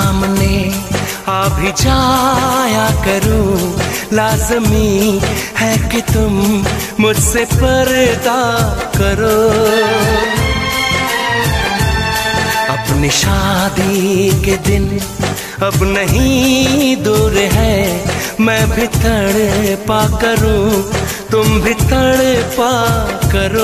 सामने आ भी जाया करूं, लाज़मी है कि तुम मुझसे पर्दा करो। अपनी शादी के दिन अब नहीं दूर है, मैं भी तड़पा करूं, तुम भी तड़पा करो।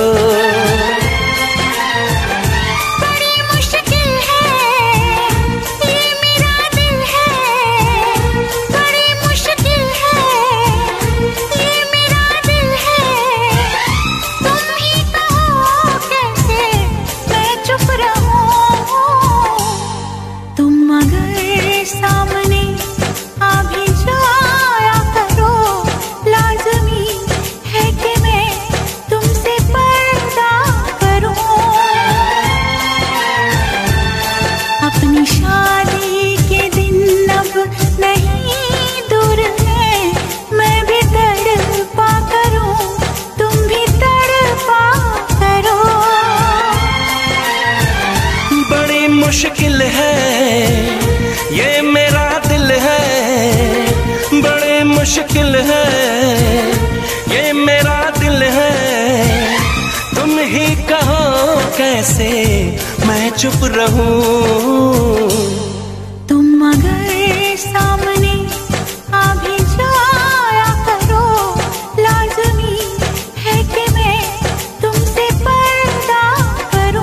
मुश्किल है ये मेरा दिल है, बड़े मुश्किल है ये मेरा दिल है। तुम ही कहो कैसे मैं चुप रहूं। तुम अगर सामने आ भी जाया करो, लाज़मी है कि मैं तुमसे पर्दा करूं।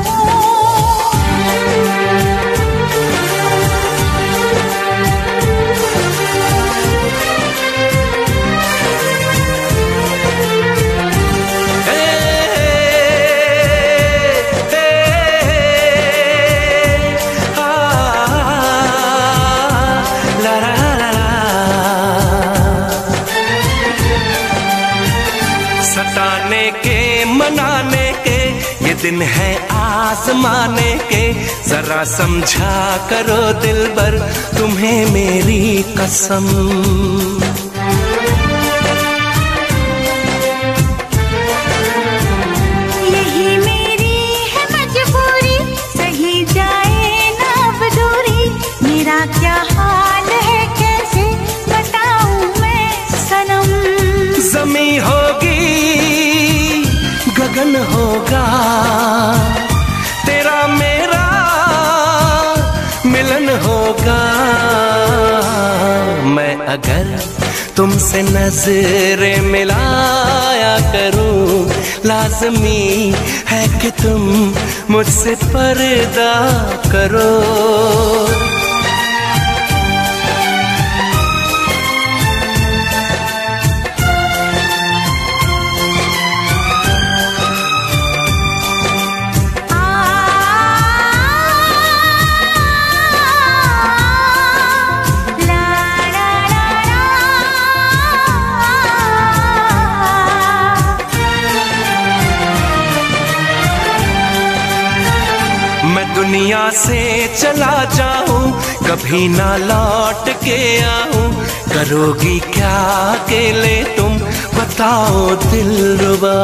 सताने के मनाने के ये दिन है आजमाने के, जरा समझा करो दिलबर तुम्हें मेरी कसम। यही मेरी है मजबूरी, सही जाए ना अब दूरी, मेरा क्या हाल है कैसे बताऊं मैं सनम। ज़मीं होगी गगन होगा, तेरा मेरा मिलन होगा। मैं अगर तुमसे नजरें मिलाया करूं, लाज़मी है कि तुम मुझसे पर्दा करो। दुनिया से चला जाऊं, कभी ना लौट के आऊं, करोगी क्या अकेले तुम बताओ दिलरुबा।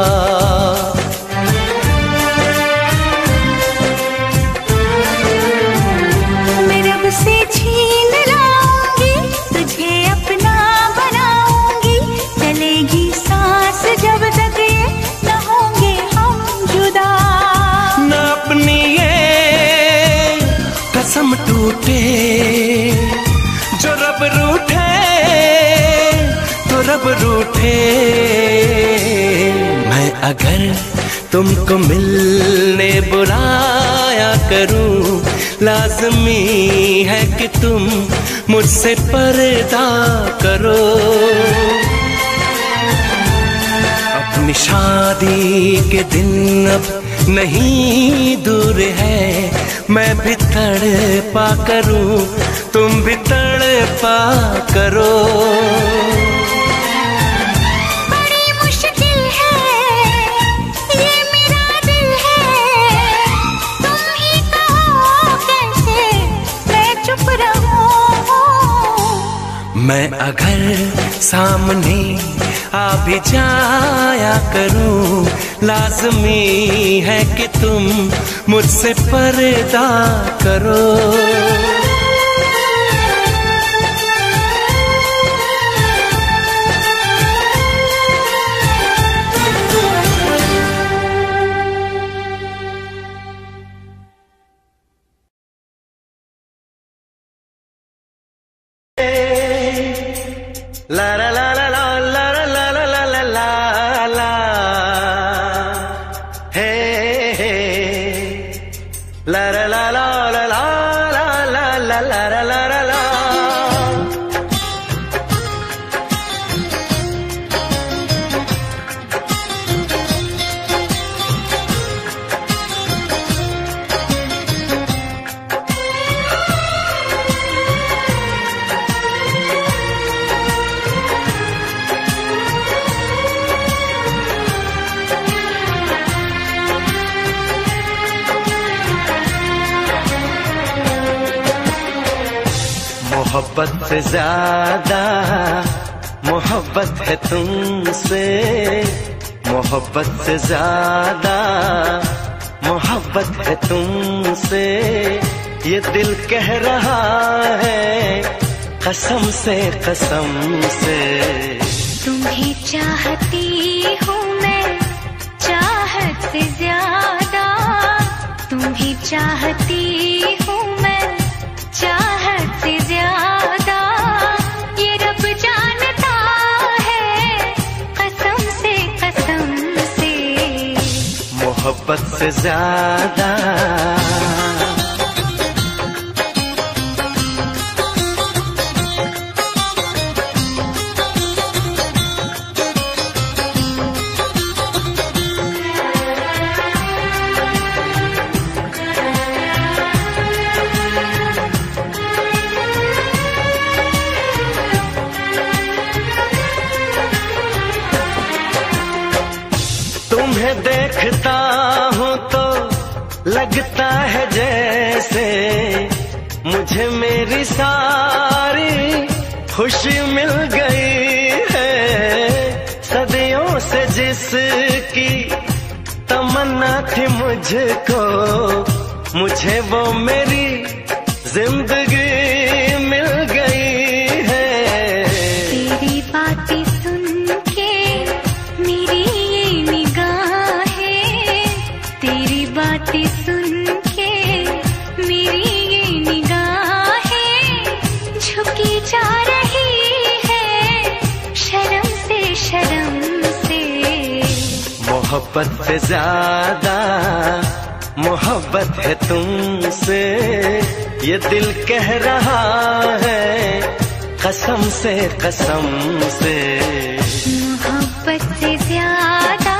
मैं रब से छीन लाऊंगी, तुझे अपना बनाऊंगी, चलेगी सांस जब तक ये न होंगे हम जुदा। न अपनी कसम टूटे, जो रब रूठे तो रब रूठे। मैं अगर तुमको मिलने बुलाया करूं, लाज़मी है कि तुम मुझसे पर्दा करो। अपनी शादी के दिन अब नहीं दूर है, मैं भी तड़पा करूं, तुम भी तड़पा करो। बड़ी मुश्किल है ये मेरा दिल है, तुम ही कहो कैसे मैं चुप रहूं। मैं अगर सामने आ भी जाया करूं, लाज़मी है कि तुम मुझसे पर्दा करो। मोहब्बत से ज्यादा मोहब्बत है तुमसे, मोहब्बत से ज्यादा मोहब्बत है तुमसे, ये दिल कह रहा है कसम से कसम से। तुम्हें चाहती हूँ मैं चाहत से ज्यादा, तुम्हें चाहती हूँ मैं चाहत से ज्यादा, ये रब जानता है कसम से कसम से। मोहब्बत से ज्यादा देखता हूँ तो लगता है जैसे मुझे मेरी सारी खुशी मिल गई है। सदियों से जिसकी तमन्ना थी मुझको, मुझे वो मेरी जिंदगी मिल गई है। तेरी बातें सुन के मेरी ये निगाहें, तेरी बातें सुन के मेरी ये निगाहें झुकी जा रही है शर्म से शर्म से। मोहब्बत से ज्यादा मोहब्बत है तुमसे, ये दिल कह रहा है कसम से कसम से। मोहब्बत से ज्यादा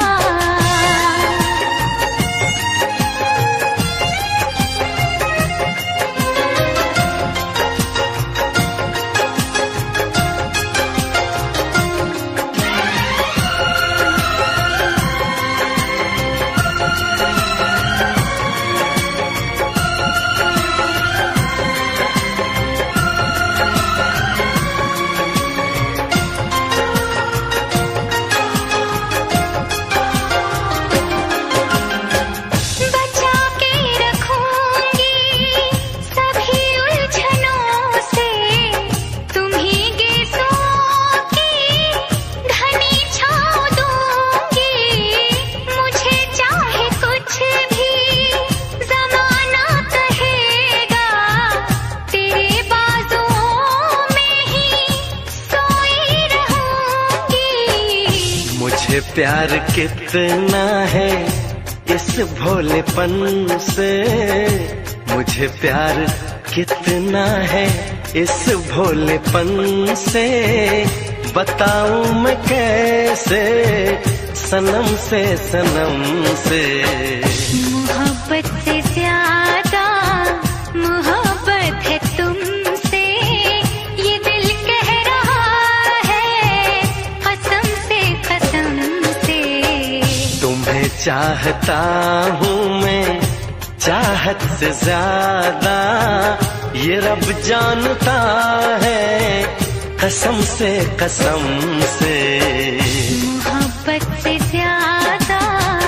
प्यार कितना है इस भोलेपन से, मुझे प्यार कितना है इस भोलेपन से। बताऊं मैं कैसे सनम से सनम से। मोहब्बत से ज्यादा मोहब्बत है तुमसे, ये दिल कह रहा है कसम से कसम से। तुम्हें चाहता हूँ मैं चाहत से ज्यादा, ये रब जानता है कसम से कसम से। मोहब्बत से ज्यादा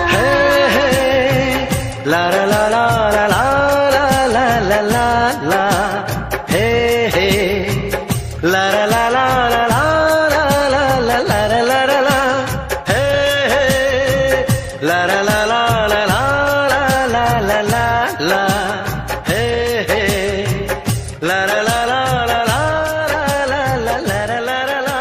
ला ला ला ला ला ला ला ला ला ला हे हे ला ला ला ला ला ला ला ला ला ला ला ला हे हे ला ला ला ला ला ला ला ला ला ला हे हे ला ला ला ला ला ला ला ला ला ला ला।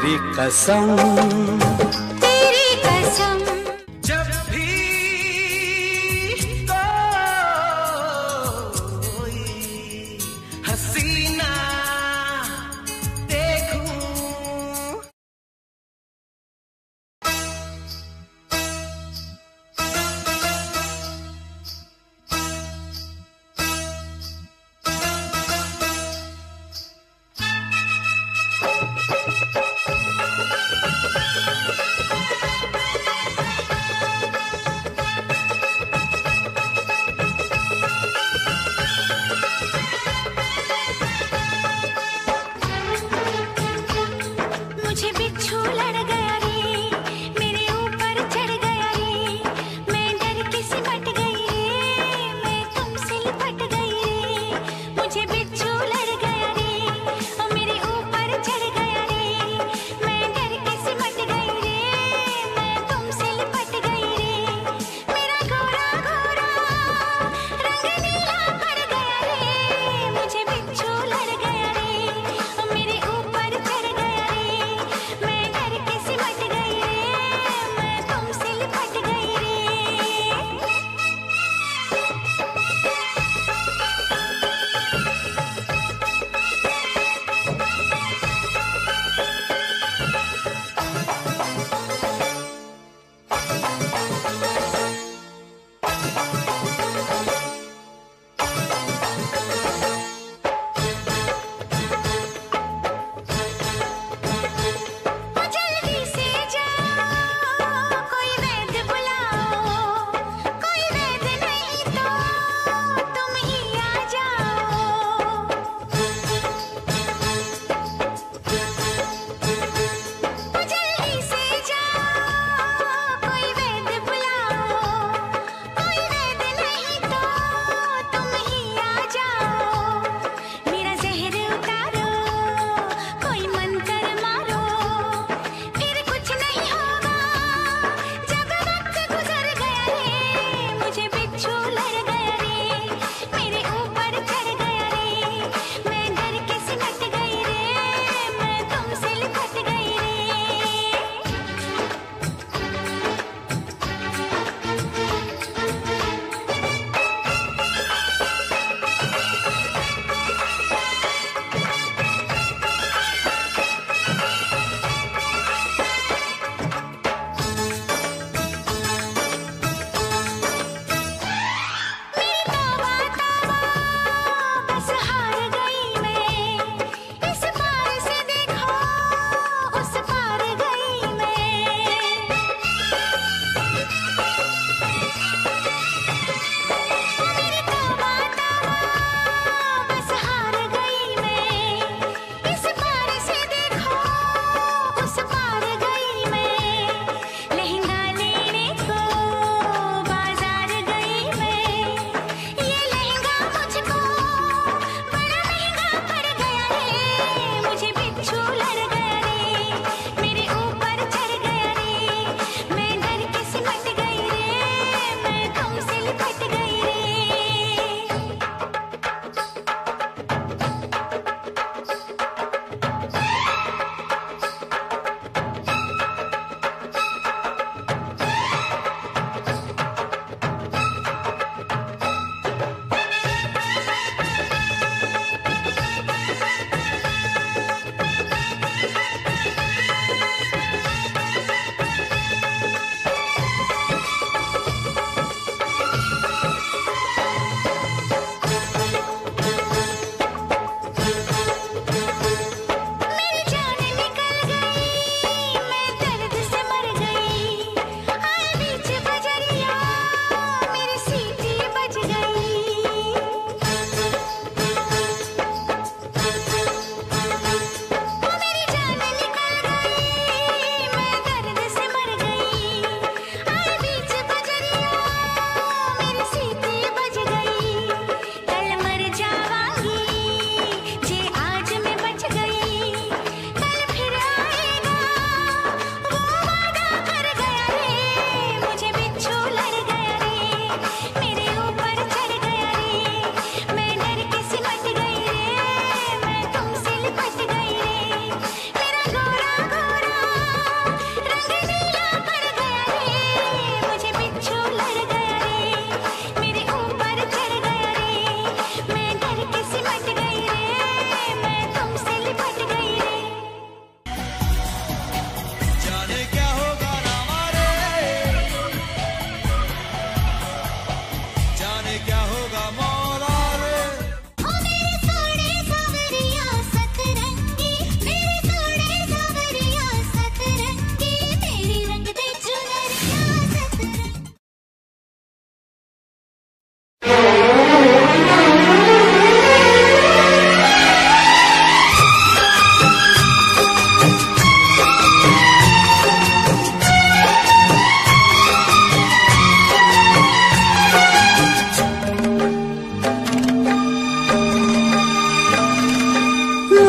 तेरी कसम, तेरी कसम। जब भी कोई हसीना देखूं,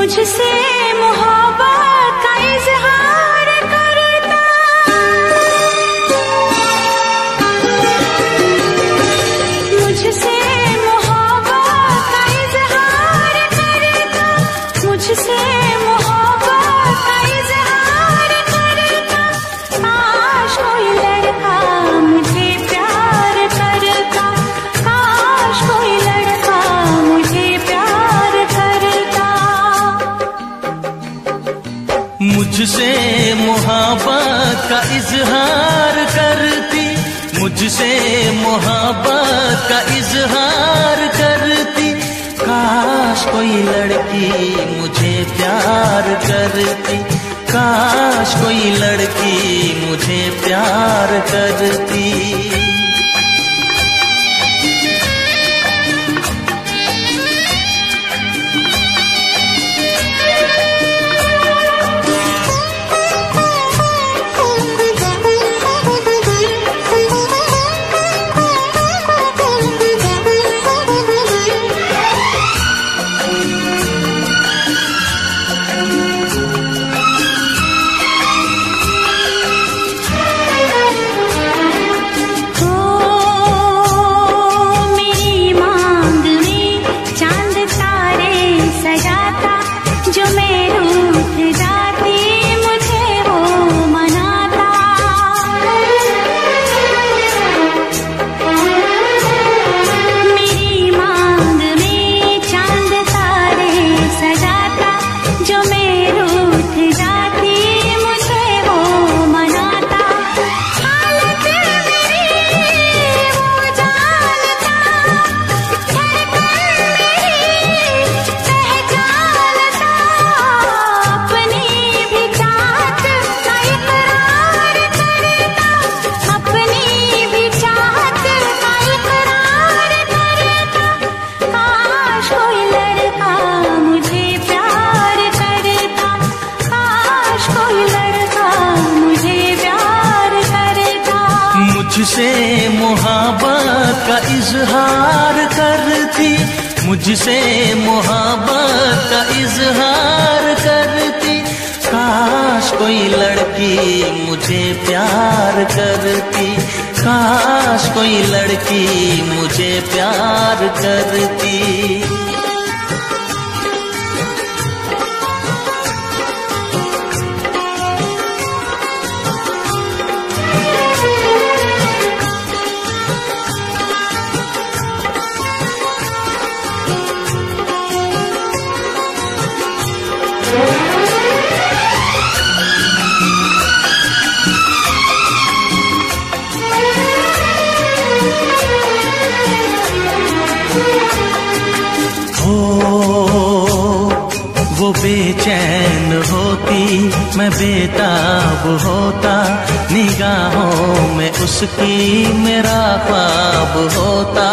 मुझसे मोहब्बत का इजहार करता, मुझसे मोहब्बत का इजहार करता, मुझसे मोहब्बत का इजहार करता। काश कोई लड़का मुझे प्यार करता, काश कोई लड़का मुझे प्यार करता। मुझसे मोहब्बत का इजहार करती, मुझसे मोहब्बत का इजहार करती। काश कोई लड़की मुझे प्यार करती, काश कोई लड़की मुझे प्यार करती। मुझसे मोहब्बत का इजहार करती, मुझसे मोहब्बत का इजहार करती। काश कोई लड़की मुझे प्यार करती, काश कोई लड़की मुझे प्यार करती। वो बेचैन होती, मैं बेताब होता, निगाहों में उसकी मेरा ख्वाब होता।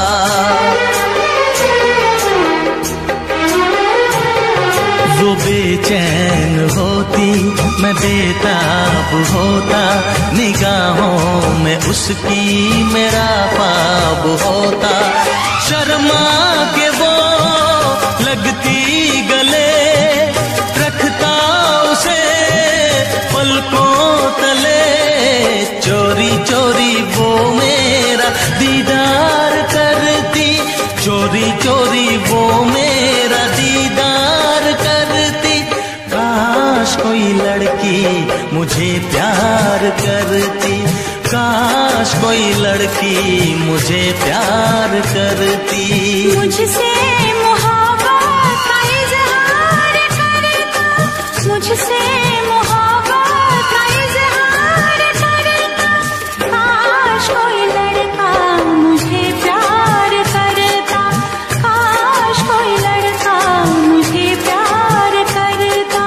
वो बेचैन होती, मैं बेताब होता, निगाहों में उसकी मेरा ख्वाब होता। शर्मा के वो लगती गले, रखता उसे पलकों तले। चोरी चोरी वो मेरा दीदार करती, चोरी चोरी वो मेरा दीदार करती। काश कोई लड़की मुझे प्यार करती, काश कोई लड़की मुझे प्यार करती। मुझसे मोहब्बत का इजहार करता, मुझसे मोहब्बत का इजहार करता। काश कोई लड़का मुझे प्यार करता, काश कोई लड़का मुझे प्यार करता।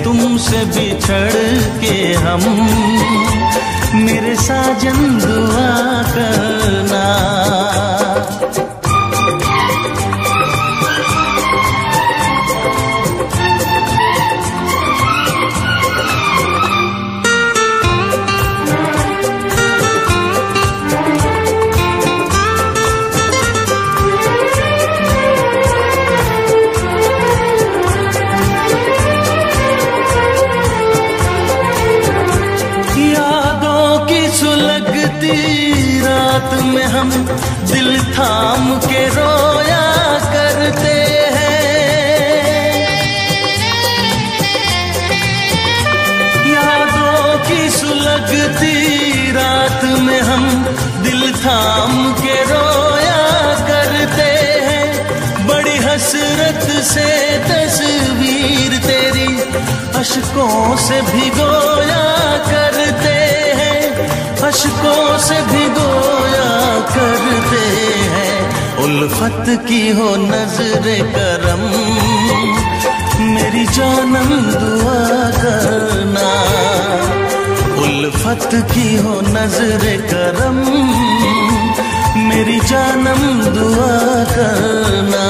तुमसे बिछड़ के हम, मेरे साजन दुआ करना। रात में हम दिल थाम के रोया करते हैं, यादों की सुलगती रात में हम दिल थाम के रोया करते हैं। बड़ी हसरत से तस्वीर तेरी अश्कों से भिगोया करते हैं, अश्कों से भिगोया करते हैं। उल्फत की हो नजरे करम, मेरी जानम दुआ करना। उल्फत की हो नजरे करम, मेरी जानम दुआ करना।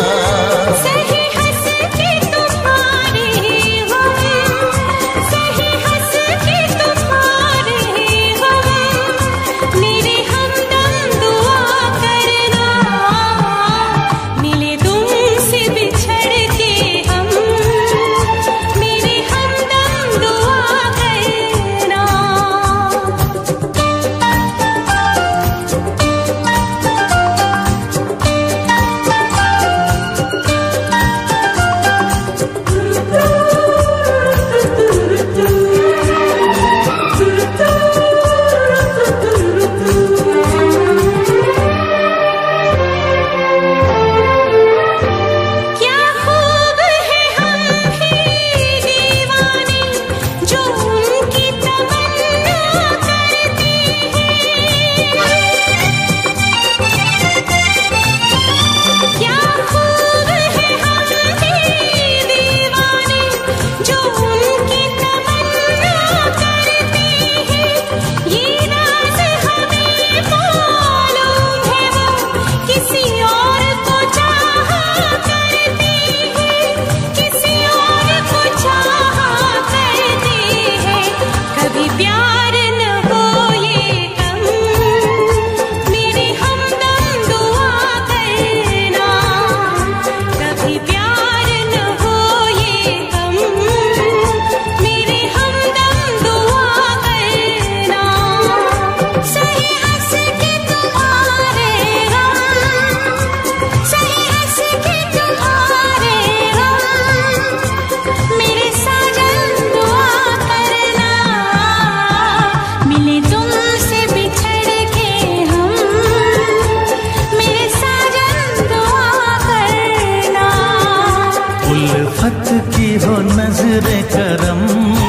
नजरे करम,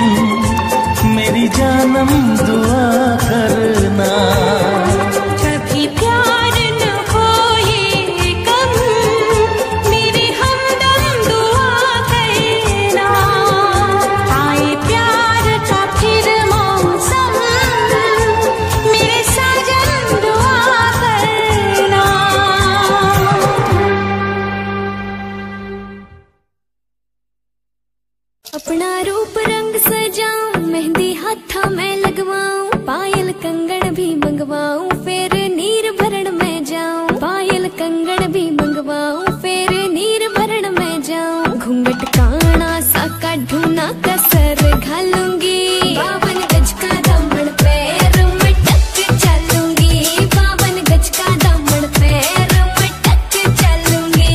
मेरी जानम दुआ करना। कभी प्यार न हो ये कम, मेरे हमदम दुआ करना। आए प्यार का फिर मौसम, मेरे साजन दुआ करना। अपना रूप रंग सजाऊं, मेहंदी हाथा मैं लगवाऊं, पायल कंगन भी मंगवाऊं, फिर नीर भरण में जाऊं। पायल कंगन भी मंगवाऊं, फिर नीर भरण में जाऊं। घूंघट काना सा काढूं ना कसर घालूंगी, 52 गज का दामन पैर में टक चलूंगी। 52 गज का दामन पैर में टक चलूंगी।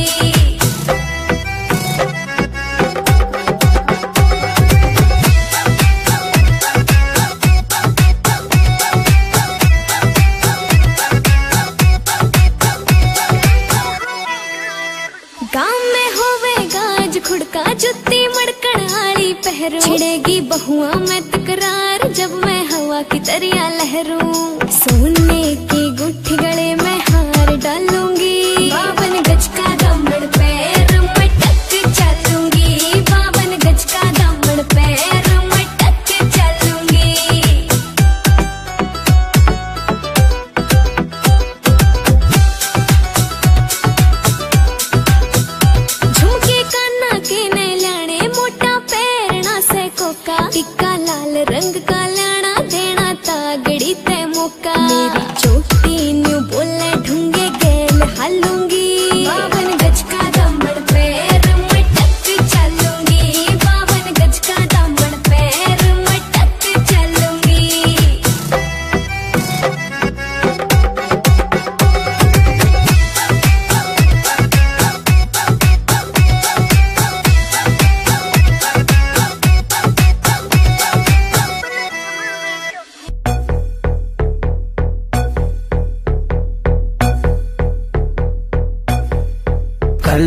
गाँव में होवे गाज खुड़का, जुत्ती मड़कन आली पहरू। छिड़ेगी बहुआ में तकरार, जब मैं हवा की तरिया लहरूं। सोने की गुट्ठी गले में हार डालूंगी, 52 गज का दामन पैर में टक चलूंगी। 52 गज का दामन पैर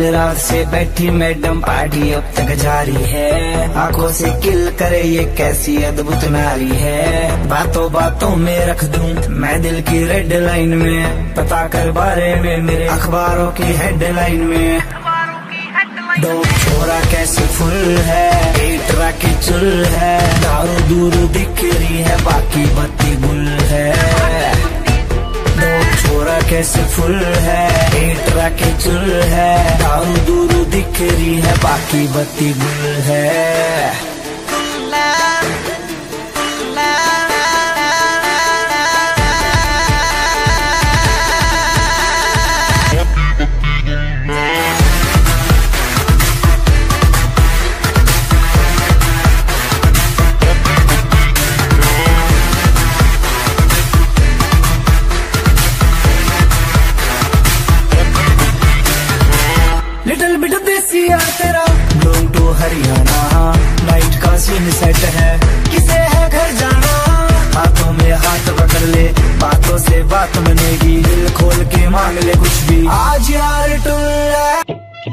रात से बैठी मैडम पार्टी अब तक जारी है, आंखों से किल करे ये कैसी अद्भुत नारी है। बातों बातों में रख दूं मैं दिल की रेड लाइन में, पता कर बारे में मेरे अखबारों की हेडलाइन में। दो छोरा कैसे फुल है, एक ट्रक की चुल है, दारू दूर दिख रही है बाकी बत्ती गुल है। दो छोरा कैसे फुल है, एक ट्रक की चुल है, दारू दूर दिख रही है बाकी बत्ती गुल है। लिटिल बिट देसी यार तेरा लॉन्ग टू हरियाणा, नाइट का सीन सेट है किसे है घर जाना। हाथों में हाथ पकड़ ले बातों से बात बनेगी, दिल खोल के मांग ले कुछ भी आज यार टुल्ला।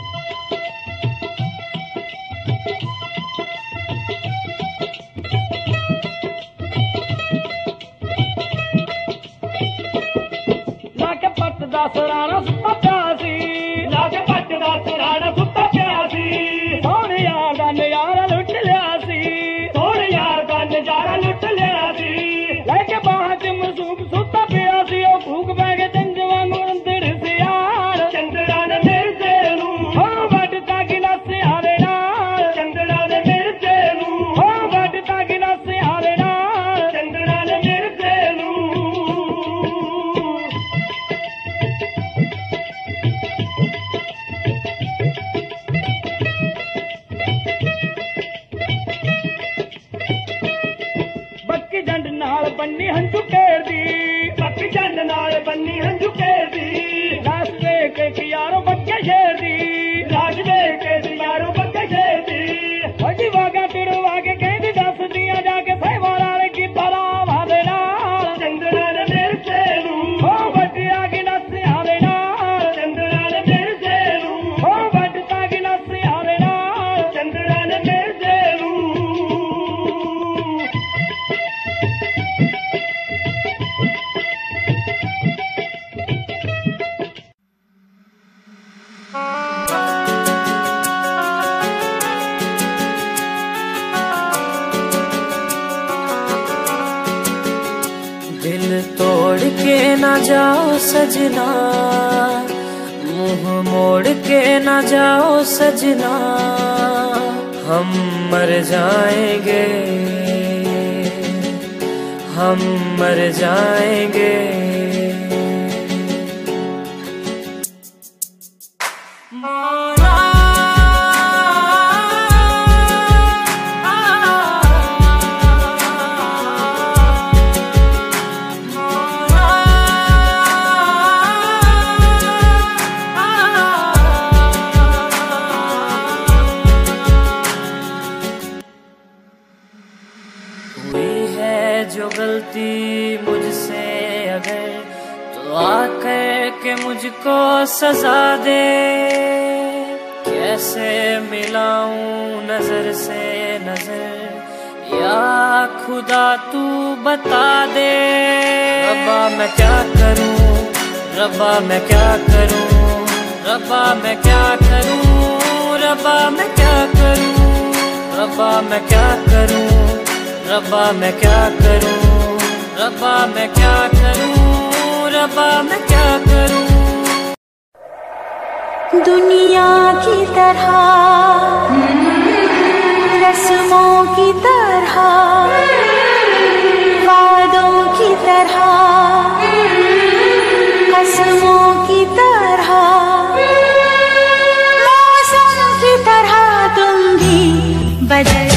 लाके पट दा सराना सुता प्यासी, लाके पट दा सराना सुता प्यासी, सोने यार दा नजारा लुट लिया सी, सोने यार दा नजारा लुट लिया सी। लेके बाहर च मसूब सुता प्यासी, ओ भूख पै गए चंज वांगू अंदर से यार। चंद्रा ने मेरे नू हो वटदा गिलास आवे नाल, चंद्रा ने मेरे नू हो वटदा गिलास आवे नाल, चंद्रा ने मेरे नू। बक्की जंड नाल बन्नी हंजू केर दी, बक्की जंड नाल बन्नी हंजू केर दी, रास देख के यारो बक्के शेर दी, राज देख के यारो बक्के शेर दी। अजी वागा तुड़वा के कहती दस दिया जाके सहवाला की भरा भावे नाल, चंद्रा ने मेरे से नू हो बटिया गिलास आवे नाल, चंद्रा ने मेरे से नू हो बटता गिलास आवे नाल, चंद्रा ने मेरे से नू। दिल तोड़ के ना जाओ सजना, मुंह मोड़ के ना जाओ सजना, हम मर जाएंगे, हम मर जाएंगे। हुई है जो गलती मुझसे अगर, तो आकर के मुझको सजा दे। कैसे मिलाऊं नजर से नजर, या खुदा तू बता दे। रब्बा मैं क्या करूं, रब्बा मैं क्या करूं, रब्बा मैं क्या करूं, रब्बा मैं क्या करूं, रब्बा मैं क्या करूं, रब्बा मैं क्या करूं, रब्बा मैं क्या करूं, रब्बा मैं क्या करूं। दुनिया की तरह, रस्मों की तरह, वादों की तरह, कसमों की तरह, मौसम की तरह तुम भी बदल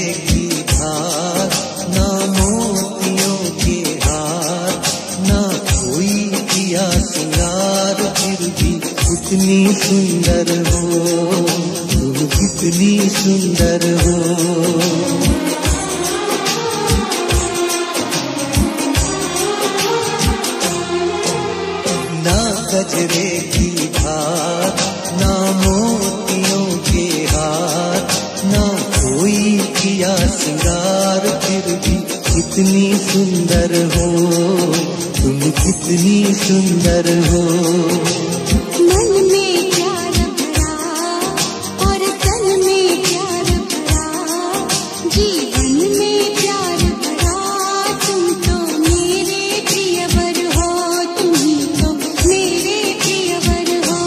की धार, ना मोतियों के हार, ना कोई किया सिंगार, फिर भी कितनी सुंदर हो तुम, कितनी सुंदर हो। ना गजरे की धार, ना मोतियों के हार, ना कोई किया सिंगार, फिर भी कितनी सुंदर हो तुम, कितनी सुंदर हो। मन में प्यार भरा और तन में प्यार भरा, जीवन में प्यार भरा, तुम तो मेरे प्रियवर हो, तुम ही तो मेरे प्रियवर हो।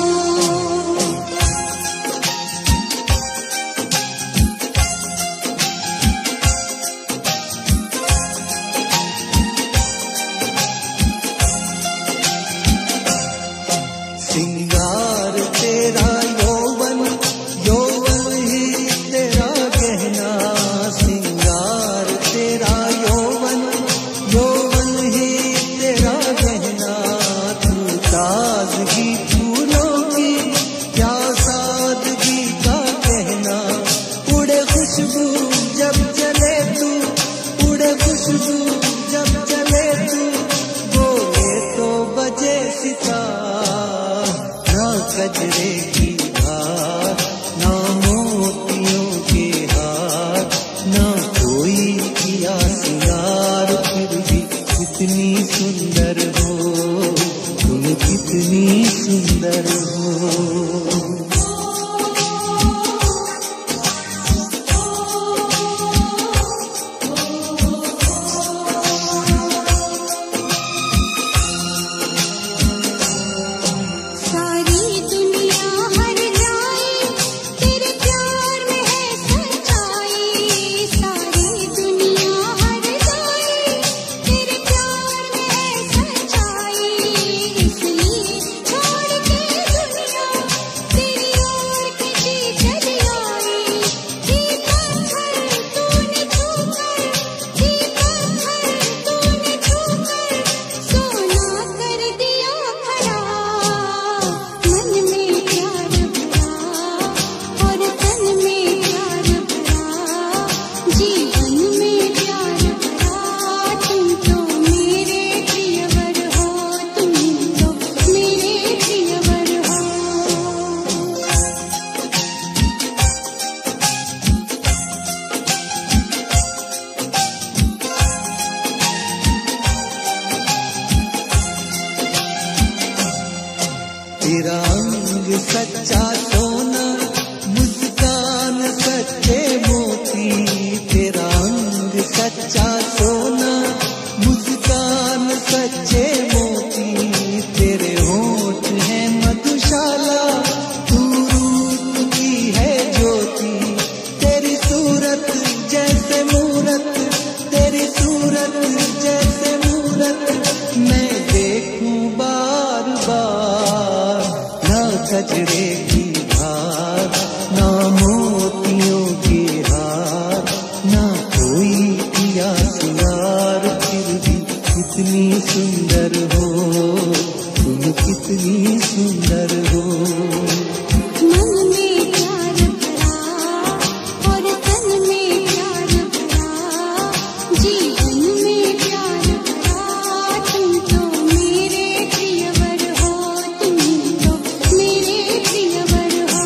सिंगार तेरा यौवन, यौवन ही तेरा गहना, सिंगार तेरा यौवन, यौवन ही तेरा गहना, तू ताजगी फूलों की क्या सादगी का कहना, उड़े खुशबू जब चले तू, उड़े खुशबू जब चले तू, बोले तो बजे सितार। ना गजरे की धार, ना मोतियों के हार, ना कोई किया सिंगार, फिर भी कितनी सुंदर हो तुम, कितनी सुंदर हो। सारी दुनिया हर जाए तेरे प्यार में है सच्चाई, सारी दुनिया हर जाए तेरे प्यार में है सच्चाई, इसलिए छोड़ के दुनिया तेरी ओर खिंची चली आई। ये पत्थर तूने छूकर, ये पत्थर तूने छूकर, सोना कर दिया खड़ा। मन में प्यार भरा और तन में प्यार भरा, जीवन में प्यार भरा, तुम तो मेरे प्रियवर हो, तुम तो मेरे प्रियवर हो। तेरा अंग सच्चा सोना, मुस्कान सच्चे मोती, तेरा अंग सच्चा सोना, मुस्कान सच्चे मोती, तेरे होठ हैं मधुशाला, तू रूप की है ज्योति, तेरी सूरत जैसे मूरत, तेरी सूरत जैसे मूरत, मैं देखूं बार बार। ना गजरे की धार, ना मोतियों के हार, ना कोई किया सिंगार, फिर भी कितनी सुंदर हो तुम, कितनी सुंदर हो। मन में प्यार भरा और तन में प्यार भरा, जीवन में प्यार भरा, तुम तो मेरे प्रियवर हो, तुम तो मेरे प्रियवर हो।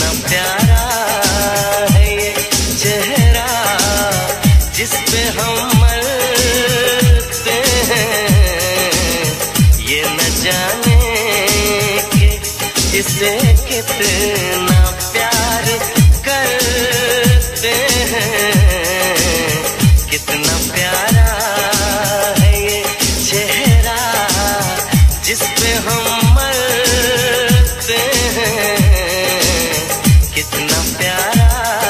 कितना प्यारा है ये चेहरा जिस पे हम मरते हैं, ये न जाने कि इसे कितना प्यार करते हैं। कितना प्यारा है ये चेहरा जिस पे हम मरते हैं, कितना प्यारा।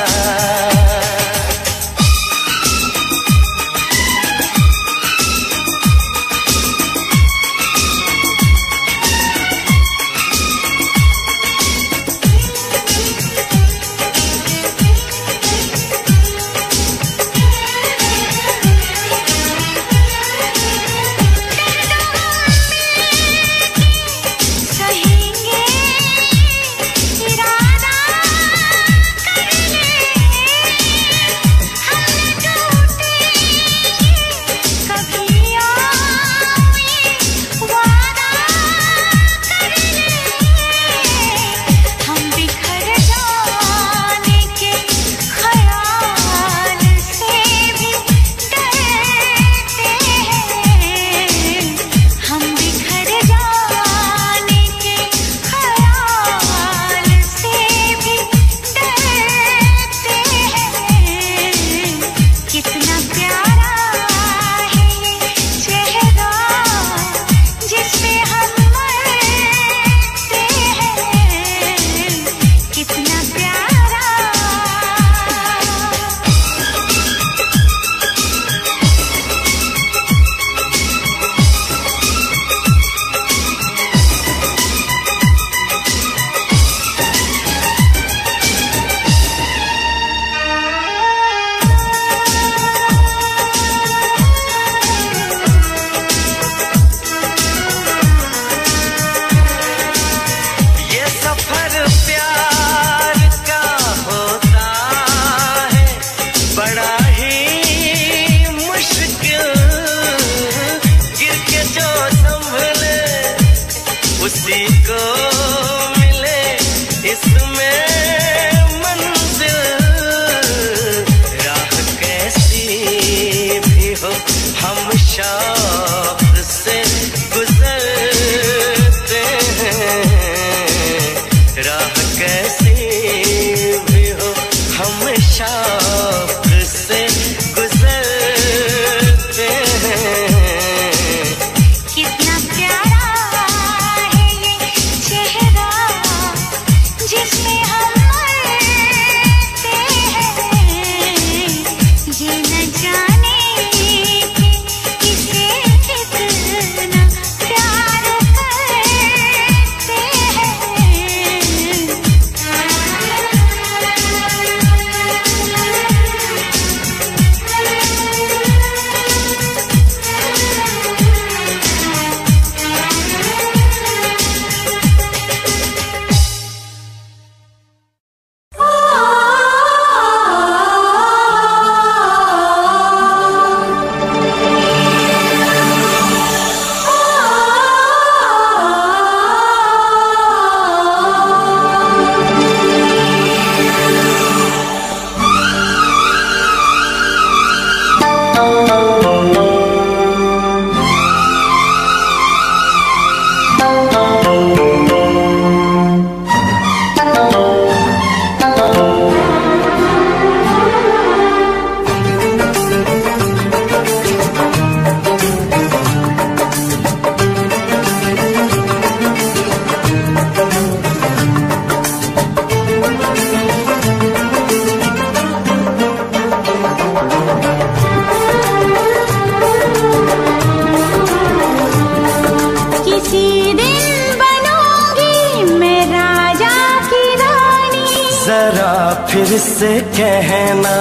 फिर से कहना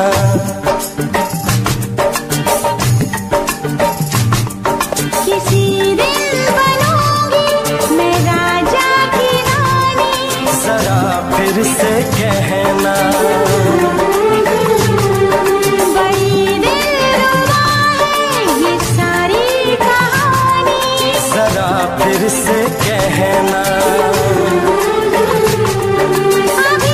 किसी दिन बनूंगी मैं राजा की रानी, जरा फिर से कहना बड़ी दिलरुबा है ये सारी कहानी, जरा फिर से कहना अभी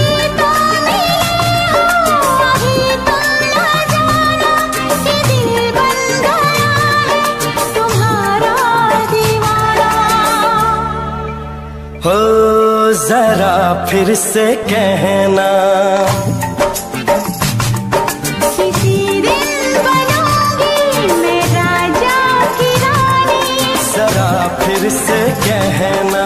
फिर से कहना। किसी दिन बनूंगी मैं राजा की रानी। जरा फिर से कहना।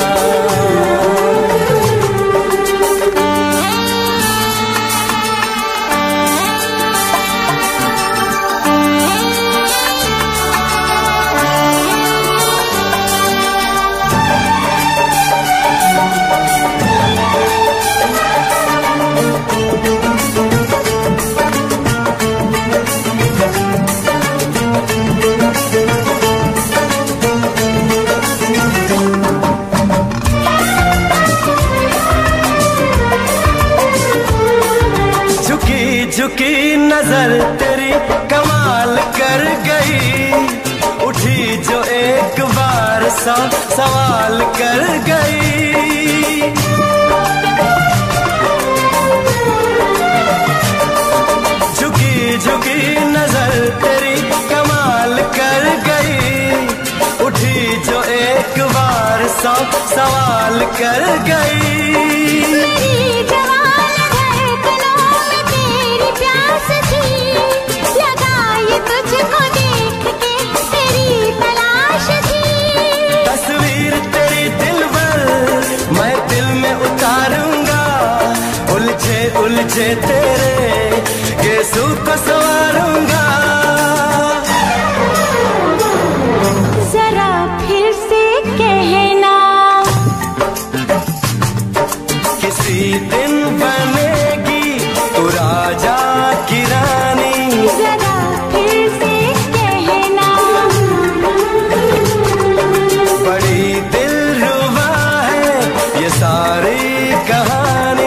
झुकी नजर तेरी कमाल कर गई, उठी जो एक बार सा सवाल कर गई। झुकी झुकी नजर तेरी कमाल कर गई, उठी जो एक बार सा सवाल कर गई। उलझे तेरे गेसू को संवारूंगा। जरा फिर से कहना। किसी दिन बनेगी तू राजा की रानी। जरा फिर से कहना। बड़ी दिलरुबा है ये सारी कहानी।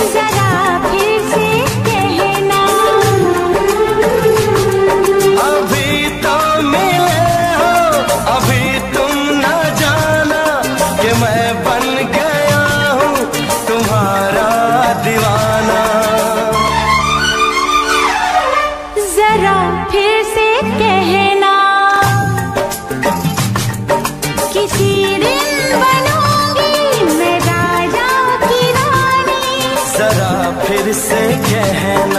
फिर से कहना।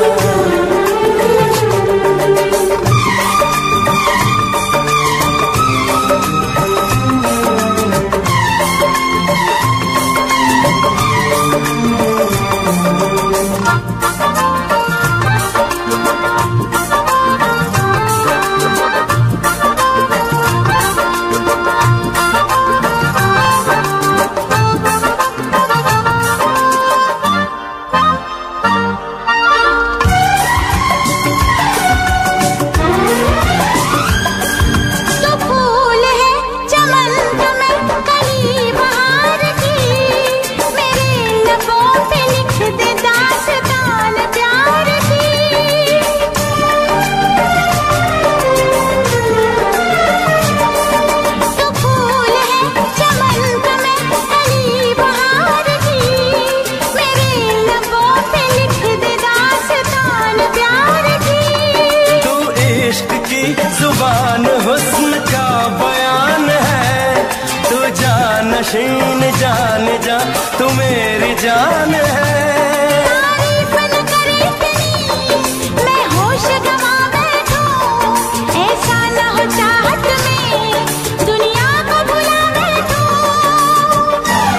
जुबान हुस्न का बयान है, तू जानशीन जान जा तू मेरी जान है। तारीफ न करे तेरी मैं होश गंवा बैठूं, ऐसा न हो चाहत में दुनिया को भुला बैठूं।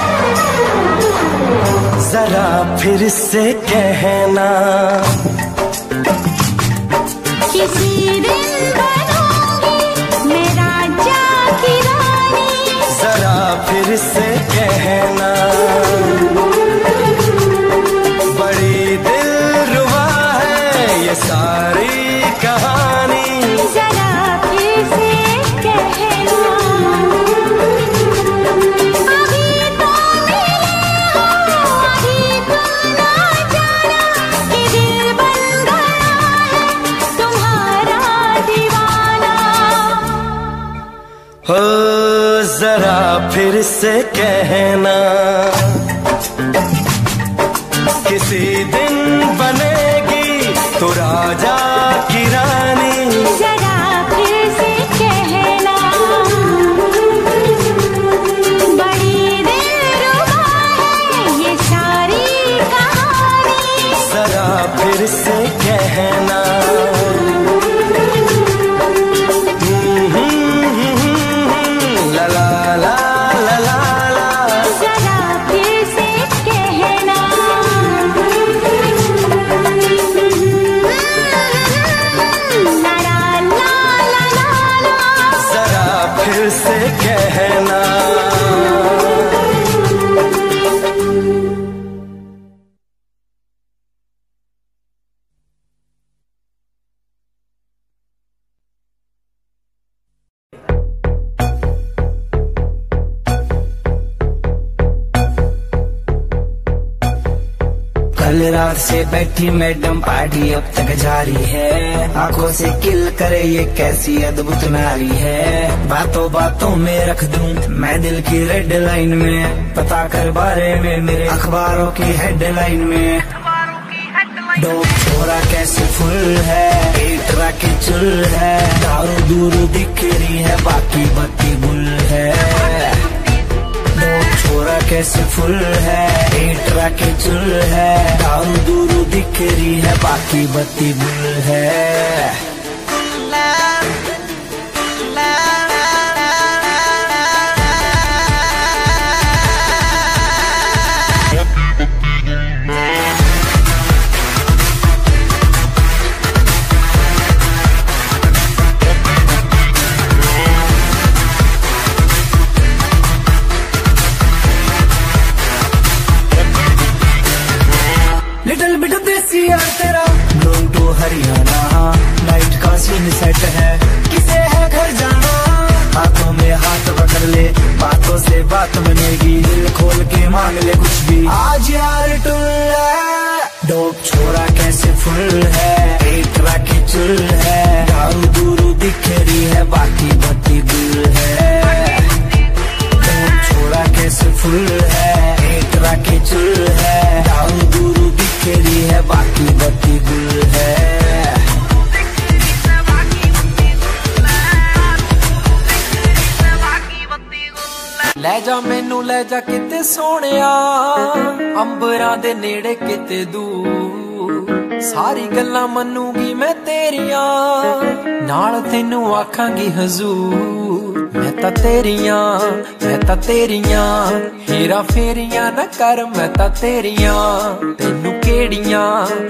जरा फिर से कहना। किसी दिन बनूंगी मैं राजा की रानी। जरा फिर से कहना। बड़ी दिलरुबा है ये सारी कहानी। जरा फिर से कहना। अभी तो मिले हो, अभी तुम ना जाना कि दिल बन गया है तुम्हारा दीवाना। हो जरा फिर से कहना। किसी दिन बनेगी तो राजा की रानी। जरा फिर से कहना। बड़ी दिलरुबा है ये कल रात से बैठी मैडम पार्टी अब तक जारी है, आंखों से किल करे ये कैसी अद्भुत नारी है। बातों बातों में रख दूं मैं दिल की रेड लाइन में, पता कर बारे में मेरे अखबारों की हेडलाइन में। डोप छोरा कैसे फुल है, एटरा के चुल है, दारू दूर दिख रही है बाकी बत्ती गुल है। डोप छोरा कैसे फुल है, एटरा के चुल है, दारू दूर दिख रही है बाकी बत्ती गुल है। लिटिल बिट देसी यार तेरा गोइंग टू हरियाणा, नाइट का सीन सेट है, किसे है घर जाना। हाथों में हाथ पकड़ ले, बातों से बात बनेगी, दिल खोल के मांग ले कुछ भी, आज यार टुल है। डोप छोरा कैसे फुल है, एटरा के चुल है, दारू दूरू दिख रही है बाकी बत्ती गुल है। डोप छोरा कैसे फुल है, एटरा के चुल है, दारू दूरू दिख रही है बाकी बत्ती गुल है। ਲੈ ਜਾ ਮੈਨੂੰ ਲੈ ਜਾ ਕਿਤੇ ਸੋਹਣਿਆ, ਅੰਬਰਾਂ ਦੇ ਨੇੜੇ ਕਿਤੇ ਦੂਰ, ਸਾਰੀ ਗੱਲਾਂ ਮੰਨੂਗੀ ਮੈਂ ਤੇਰੀਆਂ, ਨਾਲ ਤੈਨੂੰ ਆਖਾਂਗੀ ਹਜ਼ੂਰ। ਮੈਂ ਤਾਂ ਤੇਰੀਆਂ ਹੀਰਾ ਫੇਰੀਆਂ ਨਾ ਕਰ, ਮੈਂ ਤਾਂ ਤੇਰੀਆਂ, ਤੈਨੂੰ ਕਿਹੜੀਆਂ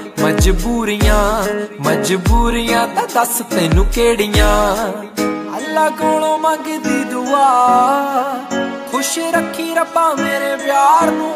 ਮਜਬੂਰੀਆਂ ਤਾਂ ਦੱਸ ਤੈਨੂੰ ਕਿਹੜੀਆਂ। ਅੱਲਾ ਕੋਲੋਂ ਮੰਗਦੀ ਦੁਆ, खुश रखी रब्बा मेरे प्यार नू,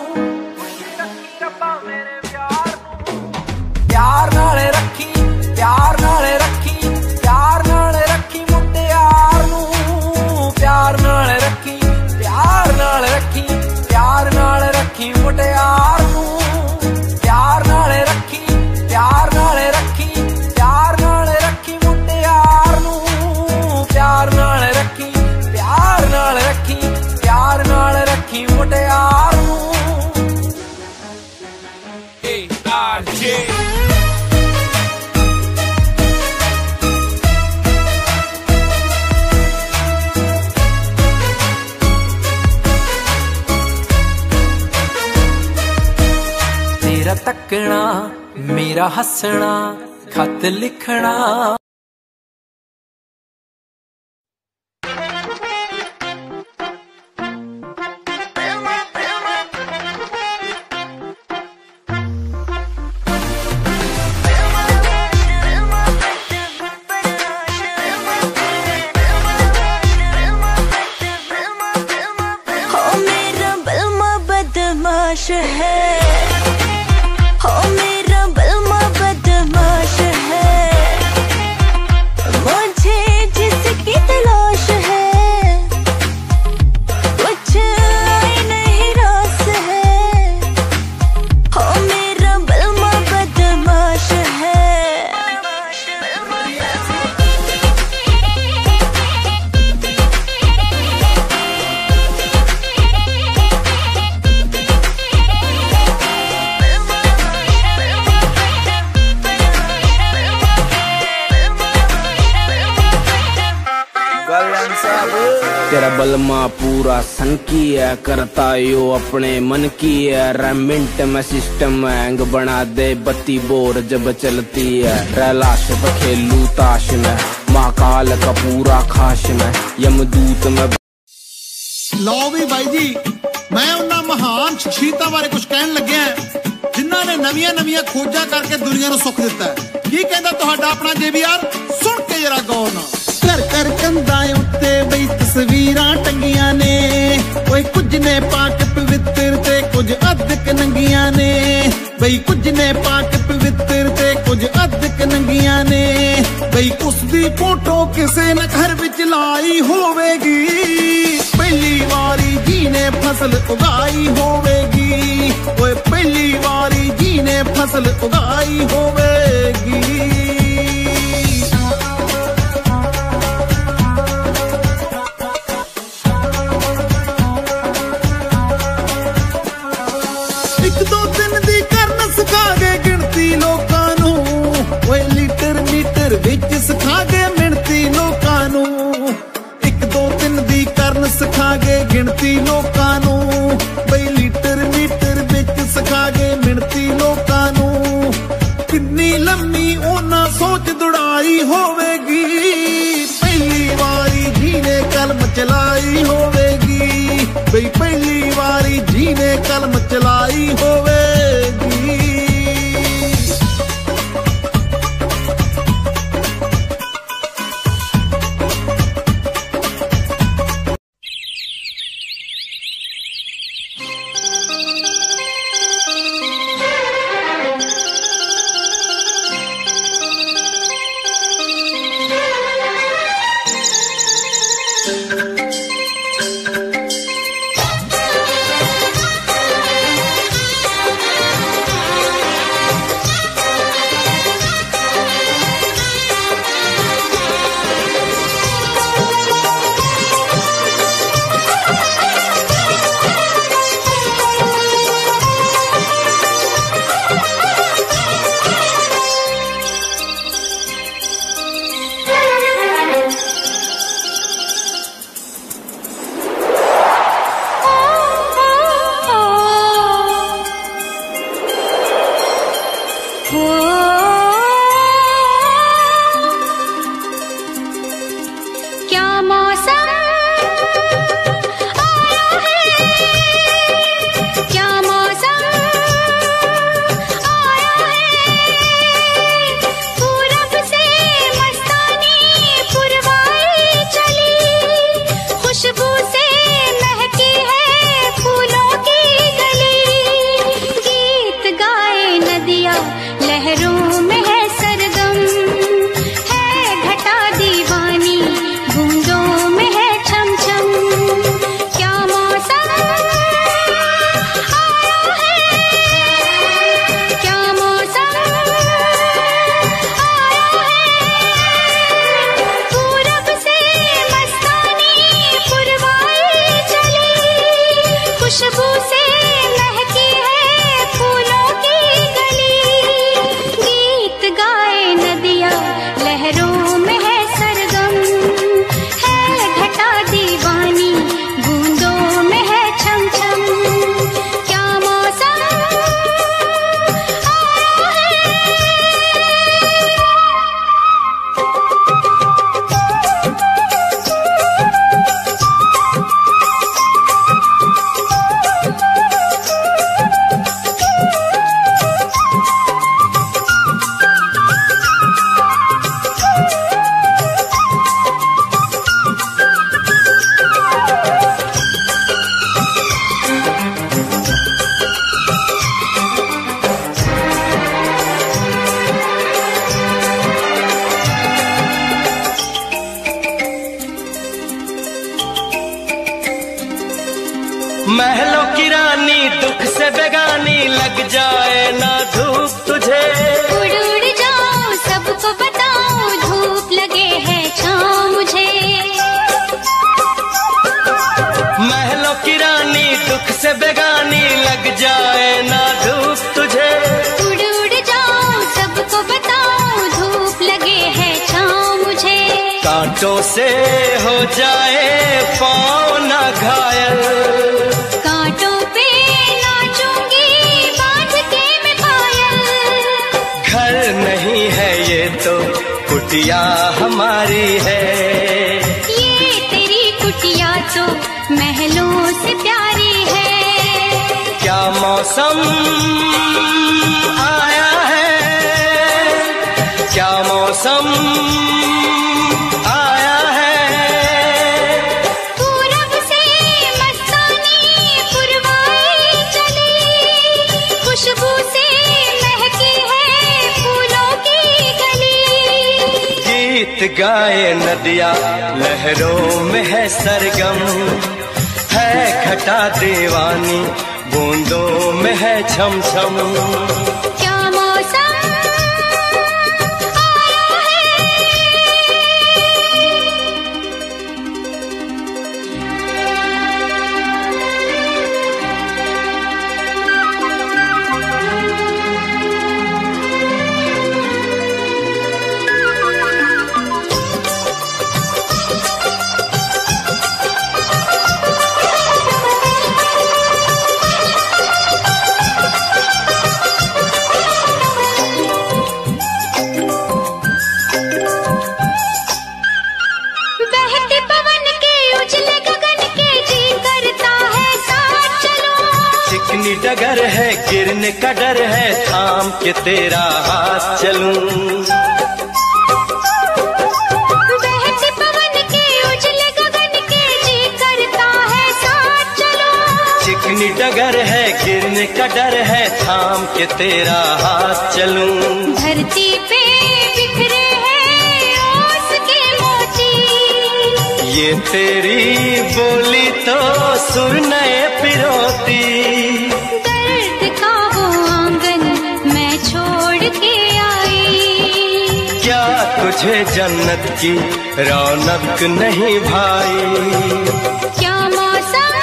प्यार नाल रखी प्यार नाल रखी प्यार नाल रखी मुटियार नू, प्यार नाल रखी प्यार नाल रखी प्यार नाल रखी मुटियार नू, प्यार नाल रखी प्यार नाल रखी प्यार नाल रखी मुटियार नू, प्यार नाल रखी प्यार नाल रखी प्यार नाल रखी मुटियार नू। तेरा तकना मेरा हसना खत लिखना, है हो मेरा बलमा बदमाश है, मुझे जिसकी तलाश है, कुछ नहीं रास है, हो मेरा बलमा बदमाश है। तेरा बलमा पूरा सन की है, करता यो अपने मन की है, रेमिंट में सिस्टम हैंग बना दे बत्ती बोर जब चलती है, रैलाश खेलू ताश में, महाकाल का पूरा खाश में, यमदूत में। लो भी भाई जी, मैं उन्ना महान शख्सियतां बारे कुछ कहन लग्या जिन्हां ने नवीं नवीं खोजा करके दुनिया नूं सुख दिता है। की कहंदा तुहाडा अपना JBR, सुन के जरा गौर नाल। घर घर कंधां उत्ते बई तस्वीरां टंगियां ने, कोई कुछ ने पाक पवित्र ते कुछ अधक नंगियां ने, बई कुछ ने पाक पवित्र ते कुछ अधक नंगियां ने, बई उसदी फोटो किसे न घर विच लाई होवेगी, पहली वारी जी ने फसल उगाई होवेगी, ओए पहली वारी जी फसल उगाई होवेगी। एक दो दिन दी करन सिखा गए गिनती लोकां नू, ओए लीटर मीटर विच सिखा गए मिणती लोकां नू। एक दो दिन दी करन सिखा गए गिनती लोकां नू, बई लीटर मीटर विच सिखा गए मिणती लोकां नू। किन्नी लम्मी ओना सोच दुड़ाई होवेगी, पहली वारी जीने कलम चलाई होवेगी, बई पहली वारी जीने कलम चलाई होवेगी। महलों की रानी दुख से बेगानी लग जाए ना धूप तुझे, उड़ उड़ जाऊं सबको बताऊं धूप लगे है छाँव मुझे। महलों की रानी दुख से बेगानी लग जाए ना धूप तुझे, उड़ उड़ जाऊं सबको बताऊं धूप लगे है छाँव मुझे। कांटों से हो जाए पाँव ना घायल, कांटों पे नाचूंगी बांध के मैं पायल। घर नहीं है ये तो कुटिया हमारी है, ये तेरी कुटिया तो महलों से प्यारी है। क्या मौसम आया है, क्या मौसम आया है। पूरब से मस्तानी पुरवाई चली, खुशबू से महकी है फूलों की गली। गीत गाए नदिया लहरों में है सरगम, है घटा दीवानी बूंदों में है छम छम। क्या गिरने का डर है थाम के तेरा हाथ चलूं। बहते पवन के उजले गगन के जी करता है साथ चलो। चिकनी डगर है गिरने का डर है थाम के तेरा हाथ चलूं। धरती पे बिखरे हैं ओस के मोती, ये तेरी बोली तो सुर नए पिरोती। दर्द का वो आंगन मैं छोड़ के आई, क्या तुझे जन्नत की रौनक नहीं भाई। क्या मौसम